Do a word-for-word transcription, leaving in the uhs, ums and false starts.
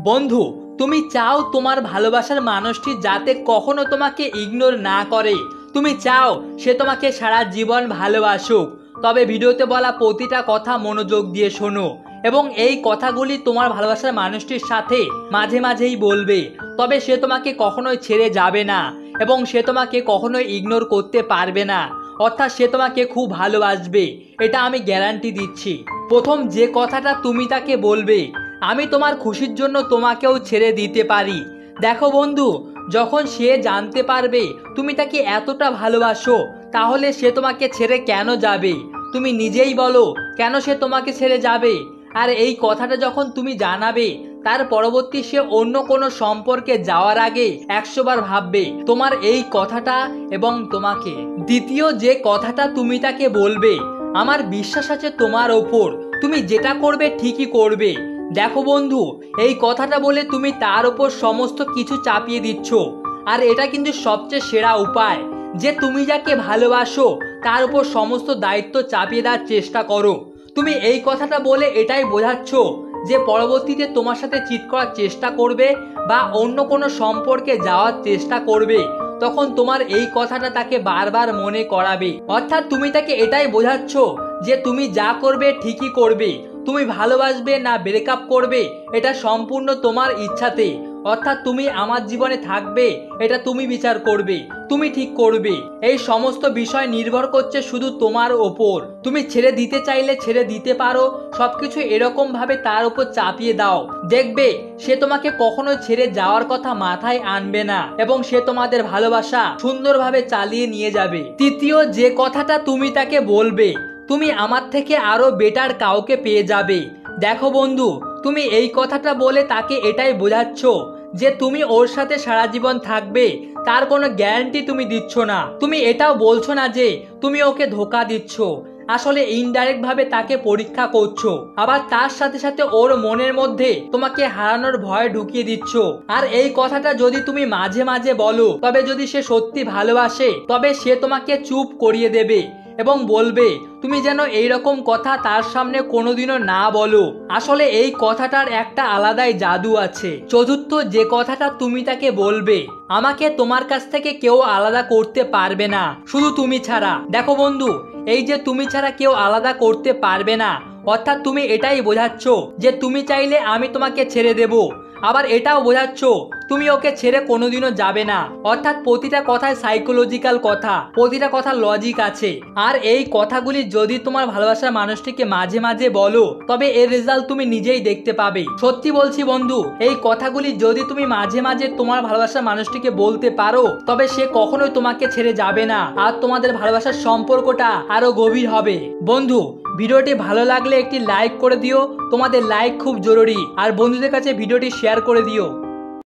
বন্ধু, তুমি চাও তোমার ভালোবাসার মানুষটি যাতে কখনো তোমাকে ইগনোর না করে। তুমি চাও সে তোমাকে সারা জীবন ভালোবাসুক। তবে ভিডিওতে বলা প্রতিটা কথা মনোযোগ দিয়ে শোনো এবং এই কথাগুলি তোমার ভালোবাসার মানুষটির সাথে মাঝে মাঝেই বলবে। তবে সে তোমাকে কখনোই ছেড়ে যাবে না এবং সে তোমাকে কখনোই ইগনোর করতে পারবে না। অর্থাৎ সে তোমাকে খুব ভালোবাসবে, এটা আমি গ্যারান্টি দিচ্ছি। প্রথম যে কথাটা তুমি তাকে বলবে, আমি তোমার খুশির জন্য তোমাকেও ছেড়ে দিতে পারি। দেখো বন্ধু, যখন সে জানতে পারবে তুমি তাকে এতটা ভালোবাসো, তাহলে সে তোমাকে ছেড়ে কেন যাবে? তুমি নিজেই বলো, কেন সে তোমাকে ছেড়ে যাবে? আর এই কথাটা যখন তুমি জানাবে, তার পরবর্তী সে অন্য কোনো সম্পর্কে যাওয়ার আগে একশো বার ভাববে তোমার এই কথাটা এবং তোমাকে। দ্বিতীয় যে কথাটা তুমি তাকে বলবে, আমার বিশ্বাস আছে তোমার ওপর, তুমি যেটা করবে ঠিকই করবে। দেখো বন্ধু, এই কথাটা বলে তুমি তার উপর সমস্ত কিছু চাপিয়ে দিচ্ছ। আর এটা কিন্তু সবচেয়ে সেরা উপায় যে তুমি যাকে ভালোবাসো তার উপর সমস্ত দায়িত্ব চাপিয়ে দেওয়ার চেষ্টা করো। তুমি এই কথাটা বলে এটাই বোঝাচ্ছ যে পরবর্তীতে তোমার সাথে চিট করার চেষ্টা করবে বা অন্য কোনো সম্পর্কে যাওয়ার চেষ্টা করবে, তখন তোমার এই কথাটা তাকে বারবার মনে করাবে। অর্থাৎ তুমি তাকে এটাই বোঝাচ্ছ যে তুমি যা করবে ঠিকই করবে। তুমি ভালোবাসবে না ব্রেকআপ করবে এটা সম্পূর্ণ তোমার ইচ্ছাতে। অর্থাৎ তুমি আমার জীবনে থাকবে এটা তুমি বিচার করবে, তুমি ঠিক করবে। এই সমস্ত বিষয় নির্ভর করছে শুধু তোমার ওপর। তুমি ছেড়ে দিতে চাইলে ছেড়ে দিতে পারো, সবকিছু এরকম ভাবে তার উপর চাপিয়ে দাও। দেখবে সে তোমাকে কখনো ছেড়ে যাওয়ার কথা মাথায় আনবে না এবং সে তোমাদের ভালোবাসা সুন্দরভাবে চালিয়ে নিয়ে যাবে। তৃতীয় যে কথাটা তুমি তাকে বলবে, তুমি আমার থেকে আরো বেটার কাউকে পেয়ে যাবে। দেখো বন্ধু, তুমি এই কথাটা বলে তাকে এটাই বোঝাচ্ছ যে তুমি ওর সাথে সারা জীবন থাকবে, তার কোনো গ্যারান্টি তুমি দিচ্ছ না। তুমি এটাও বলছো না যে তুমি ওকে ধোকা দিচ্ছ, আসলে ইনডাইরেক্ট ভাবে তাকে পরীক্ষা করছো। আবার তার সাথে সাথে ওর মনের মধ্যে তোমাকে হারানোর ভয় ঢুকিয়ে দিচ্ছ। আর এই কথাটা যদি তুমি মাঝে মাঝে বলো, তবে যদি সে সত্যি ভালোবাসে তবে সে তোমাকে চুপ করিয়ে দেবে এবং বলবে তুমি যেন এইরকম কথা তার সামনে কোনোদিনও না বলো। আসলে এই কথাটার একটা আলাদাই জাদু আছে। চতুর্থ যে কথাটা তুমি তাকে বলবে, আমাকে তোমার কাছ থেকে কেউ আলাদা করতে পারবে না, শুধু তুমি ছাড়া। দেখো বন্ধু, এই যে তুমি ছাড়া কেউ আলাদা করতে পারবে না, অর্থাৎ তুমি এটাই বোঝাচ্ছ যে তুমি চাইলে আমি তোমাকে ছেড়ে দেব। আবার এটাও বোঝাচ্ছ তুমি ওকে ছেড়ে কোনোদিনও যাবে না। অর্থাৎ প্রতিটা কথায় সাইকোলজিক্যাল কথা, প্রতিটা কথা লজিক আছে। আর এই কথাগুলি যদি তোমার ভালোবাসার মানুষটিকে মাঝে মাঝে বলো, তবে এর রেজাল্ট তুমি নিজেই দেখতে পাবে। সত্যি বলছি বন্ধু, এই কথাগুলি যদি তুমি মাঝে মাঝে তোমার ভালোবাসার মানুষটিকে বলতে পারো, তবে সে কখনোই তোমাকে ছেড়ে যাবে না আর তোমাদের ভালোবাসার সম্পর্কটা আরো গভীর হবে। বন্ধু, ভিডিওটি ভালো লাগলে একটি লাইক করে দিও, তোমাদের লাইক খুব জরুরি। আর বন্ধুদের কাছে ভিডিওটি শেয়ার করে দিও।